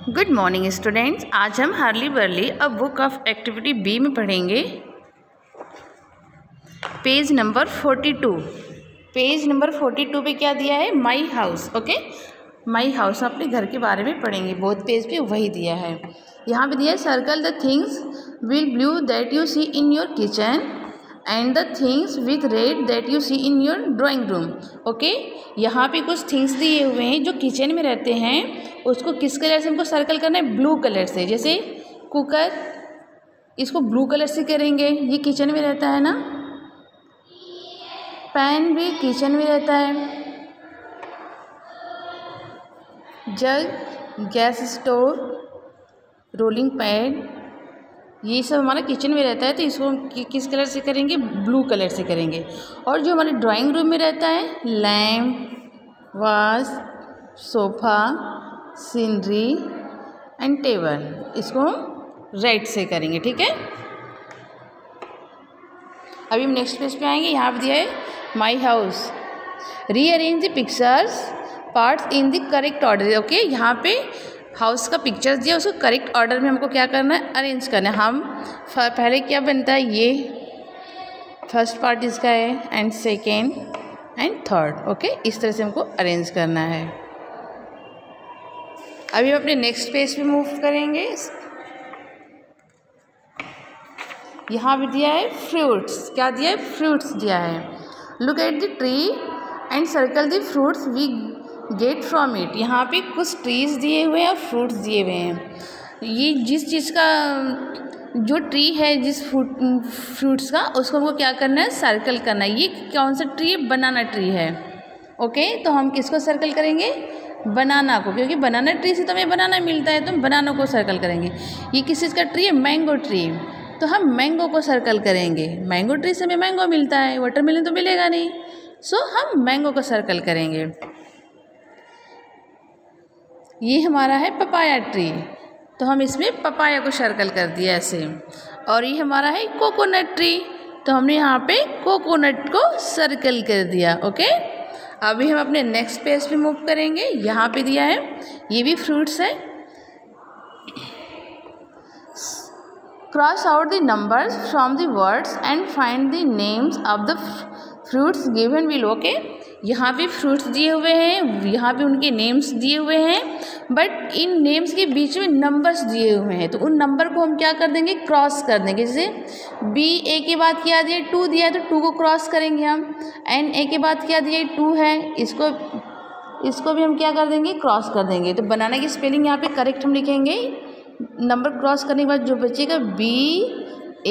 Good morning students. आज हम Hurly Burly a book of activity B में पढ़ेंगे पेज नंबर 42। पेज नंबर 42 पे क्या दिया है? My house. Okay, my house अपने घर के बारे में पढ़ेंगे। बहुत पेज पे वही दिया है। यहाँ पे दिया है circle the things will blue that you see in your kitchen and the things with red that you see in your drawing room. Okay, यहाँ पे कुछ थिंग्स दिए हुए हैं जो किचन में रहते हैं, उसको किस कलर से हमको सर्कल करना है? ब्लू कलर से। जैसे कुकर, इसको ब्लू कलर से करेंगे, ये किचन में रहता है ना। पैन भी किचन में रहता है। Jug, gas stove, rolling pad, ये सब हमारा किचन में रहता है, तो इसको हम किस कलर से करेंगे? ब्लू कलर से करेंगे। और जो हमारे ड्राइंग रूम में रहता है, lamp, vase, sofa, scenery and table, इसको हम रेड से करेंगे। ठीक है, अभी हम नेक्स्ट पेज पे आएंगे। यहाँ पे दिया है my house, rearrange the pictures parts in the correct order. Okay, यहाँ पे हाउस का पिक्चर्स दिया, उसको करेक्ट ऑर्डर में हमको क्या करना है? अरेंज करना है। हम पहले क्या बनता है? ये फर्स्ट पार्ट इसका है and second and third. Okay, इस तरह से हमको अरेंज करना है। अभी हम अपने नेक्स्ट पेज पे मूव करेंगे। यहाँ भी दिया है फ्रूट्स। क्या दिया है? फ्रूट्स दिया है। Look at the tree and circle the fruits we get from it. यहाँ पे कुछ ट्रीज दिए हुए हैं और फ्रूट्स दिए हुए हैं। ये जिस चीज़ का जो ट्री है, जिस फ्रूट्स का, उसको हमको क्या करना है? सर्कल करना है। ये कौन सा ट्री है? बनाना ट्री है। ओके, तो हम किसको सर्कल करेंगे? बनाना को, क्योंकि बनाना ट्री से तो हमें बनाना मिलता है, तो हम बनाना को सर्कल करेंगे। ये किस चीज़ का ट्री है? मैंगो ट्री, तो हम मैंगो को सर्कल करेंगे। मैंगो ट्री से हमें मैंगो मिलता है, वाटरमेलन तो मिलेगा नहीं, सो हम मैंगो को सर्कल करेंगे। ये हमारा है पपाया ट्री, तो हम इसमें पपाया को सर्कल कर दिया ऐसे। और ये हमारा है कोकोनट ट्री, तो हमने यहाँ पे कोकोनट को सर्कल कर दिया। ओके, अभी हम अपने नेक्स्ट पेज पे मूव करेंगे। यहाँ पे दिया है, ये भी फ्रूट्स है। Cross out the numbers from the words and find the names of the fruits given below. Okay, यहाँ भी फ्रूट्स दिए हुए हैं, यहाँ भी उनके नेम्स दिए हुए हैं, बट इन नेम्स के बीच में नंबर्स दिए हुए हैं, तो उन नंबर को हम क्या कर देंगे? क्रॉस कर देंगे। जैसे बी ए के बाद क्या दिया? 2 दिया है, तो 2 को क्रॉस करेंगे हम। एन ए के बाद क्या दिया? 2 है, इसको भी हम क्या कर देंगे? क्रॉस कर देंगे। तो बनाना की स्पेलिंग यहाँ पे करेक्ट हम लिखेंगे। नंबर क्रॉस करने के बाद जो बचेगा BANANA।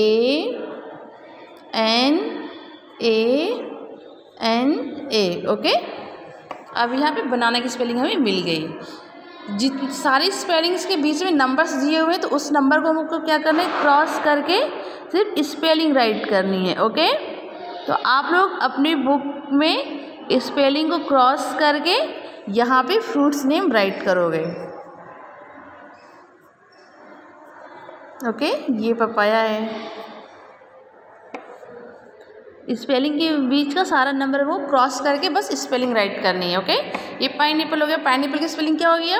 ओके, अब यहाँ पे बनाना की स्पेलिंग हमें मिल गई। सारी स्पेलिंग्स के बीच में नंबर्स दिए हुए हैं, तो उस नंबर को हमको क्या करना है? क्रॉस करके सिर्फ स्पेलिंग राइट करनी है। ओके, तो आप लोग अपनी बुक में स्पेलिंग को क्रॉस करके यहाँ पे फ्रूट्स नेम राइट करोगे। ओके, ये पपाया है। स्पेलिंग के बीच का सारा नंबर वो क्रॉस करके बस स्पेलिंग राइट करनी है। ओके, ये पाइनएप्पल हो गया। पाइनएप्पल की स्पेलिंग क्या हो गया?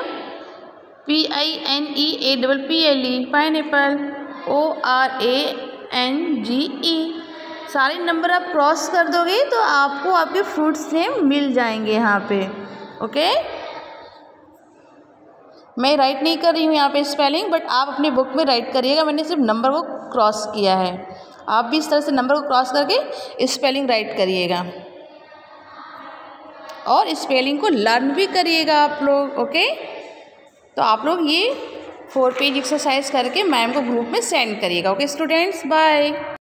PINEAPPLE, pineapple. ORANGE। सारे नंबर आप क्रॉस कर दोगे तो आपको आपके फ्रूट्स नेम मिल जाएंगे यहाँ पे। ओके, मैं राइट नहीं कर रही हूँ यहाँ पे स्पेलिंग, बट आप अपनी बुक में राइट करिएगा। मैंने सिर्फ नंबर को क्रॉस किया है, आप भी इस तरह से नंबर को क्रॉस करके स्पेलिंग राइट करिएगा और स्पेलिंग को लर्न भी करिएगा आप लोग। ओके, तो आप लोग ये 4 पेज एक्सरसाइज करके मैम को ग्रुप में सेंड करिएगा। Okay students, bye.